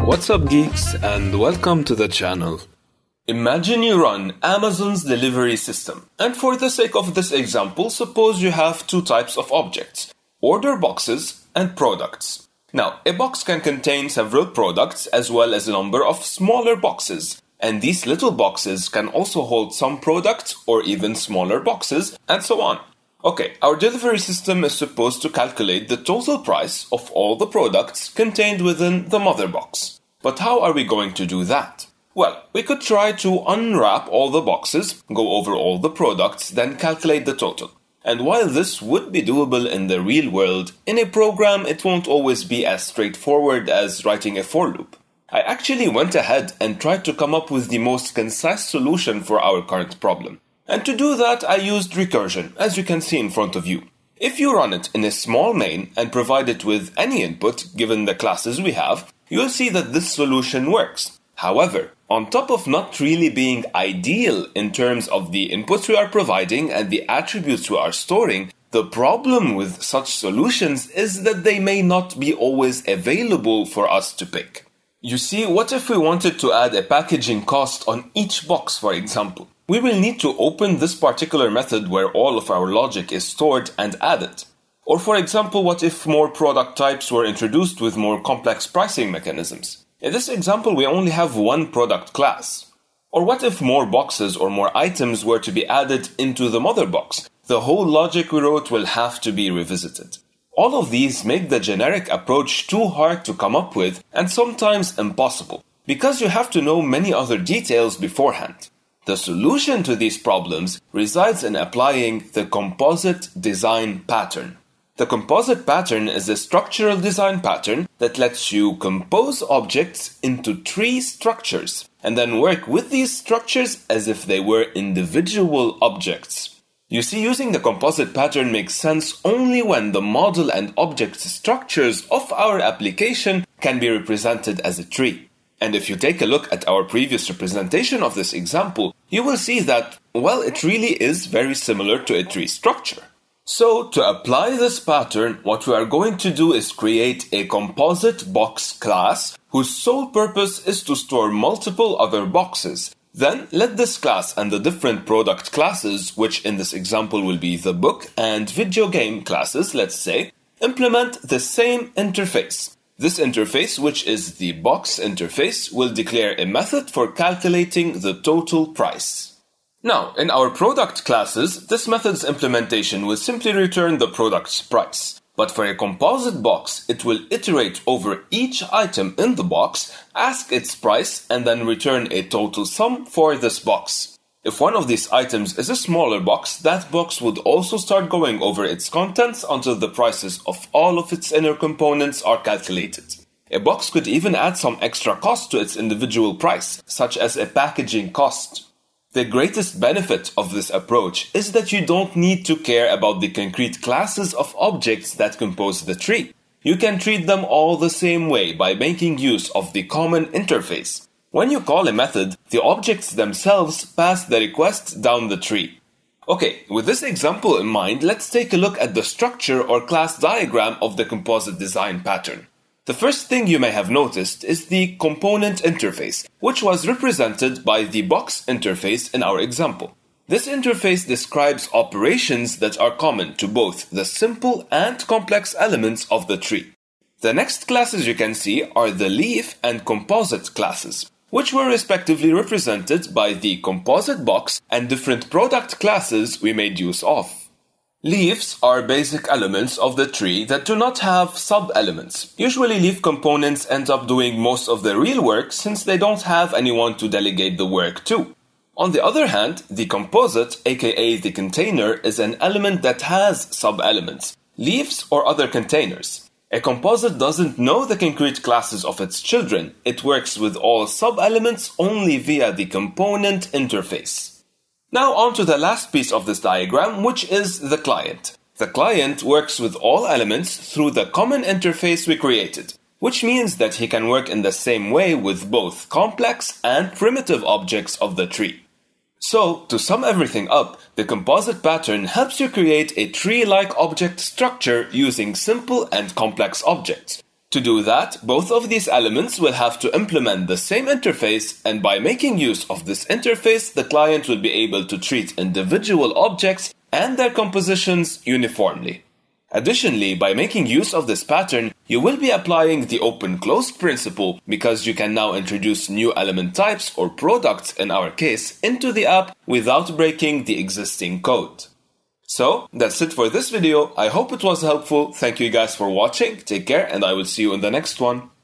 What's up, geeks, and welcome to the channel. Imagine you run Amazon's delivery system, and for the sake of this example, suppose you have two types of objects: order boxes and products. Now, a box can contain several products as well as a number of smaller boxes, and these little boxes can also hold some products or even smaller boxes, and so on. Okay, our delivery system is supposed to calculate the total price of all the products contained within the mother box. But how are we going to do that? Well, we could try to unwrap all the boxes, go over all the products, then calculate the total. And while this would be doable in the real world, in a program it won't always be as straightforward as writing a for loop. I actually went ahead and tried to come up with the most concise solution for our current problem. And to do that, I used recursion, as you can see in front of you. If you run it in a small main and provide it with any input, given the classes we have, you'll see that this solution works. However, on top of not really being ideal in terms of the inputs we are providing and the attributes we are storing, the problem with such solutions is that they may not be always available for us to pick. You see, what if we wanted to add a packaging cost on each box, for example? We will need to open this particular method where all of our logic is stored and add it. Or for example, what if more product types were introduced with more complex pricing mechanisms? In this example, we only have one product class. Or what if more boxes or more items were to be added into the mother box? The whole logic we wrote will have to be revisited. All of these make the generic approach too hard to come up with and sometimes impossible, because you have to know many other details beforehand. The solution to these problems resides in applying the composite design pattern. The composite pattern is a structural design pattern that lets you compose objects into tree structures and then work with these structures as if they were individual objects. You see, using the composite pattern makes sense only when the model and object structures of our application can be represented as a tree. And if you take a look at our previous representation of this example, you will see that, well, it really is very similar to a tree structure. So, to apply this pattern, what we are going to do is create a composite box class whose sole purpose is to store multiple other boxes. Then, let this class and the different product classes, which in this example will be the book and video game classes, let's say, implement the same interface. This interface, which is the box interface, will declare a method for calculating the total price. Now, in our product classes, this method's implementation will simply return the product's price. But for a composite box, it will iterate over each item in the box, ask its price, and then return a total sum for this box. If one of these items is a smaller box, that box would also start going over its contents until the prices of all of its inner components are calculated. A box could even add some extra cost to its individual price, such as a packaging cost. The greatest benefit of this approach is that you don't need to care about the concrete classes of objects that compose the tree. You can treat them all the same way by making use of the common interface. When you call a method, the objects themselves pass the request down the tree. Okay, with this example in mind, let's take a look at the structure or class diagram of the composite design pattern. The first thing you may have noticed is the component interface, which was represented by the box interface in our example. This interface describes operations that are common to both the simple and complex elements of the tree. The next classes you can see are the leaf and composite classes, which were respectively represented by the composite box and different product classes we made use of. Leaves are basic elements of the tree that do not have sub-elements. Usually leaf components end up doing most of the real work since they don't have anyone to delegate the work to. On the other hand, the composite, aka the container, is an element that has sub-elements, leaves or other containers. A composite doesn't know the concrete classes of its children. It works with all sub-elements only via the component interface. Now on to the last piece of this diagram, which is the client. The client works with all elements through the common interface we created, which means that he can work in the same way with both complex and primitive objects of the tree. So, to sum everything up, the composite pattern helps you create a tree-like object structure using simple and complex objects. To do that, both of these elements will have to implement the same interface, and by making use of this interface, the client will be able to treat individual objects and their compositions uniformly. Additionally, by making use of this pattern, you will be applying the open-closed principle because you can now introduce new element types or products in our case into the app without breaking the existing code. So, that's it for this video. I hope it was helpful. Thank you guys for watching. Take care, and I will see you in the next one.